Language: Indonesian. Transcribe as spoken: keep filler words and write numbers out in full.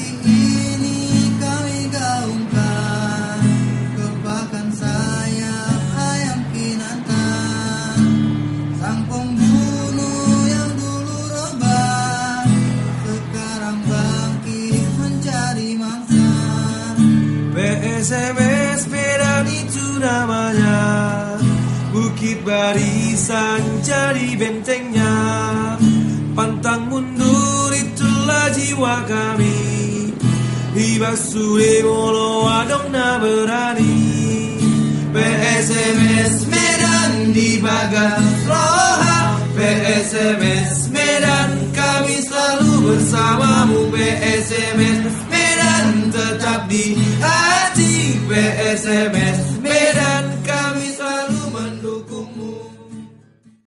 ini kami gaungkan kepakan sayap ayam kinantan, sang pembunuh yang dulu rebah sekarang bangkit mencari mangsa. P S M S Medan itu namanya, bukit barisan jadi bentengnya, pantang mundur itulah jiwa kami, Hibasude molo adongna berani. P S M S Medan di Bagan Roha, P S M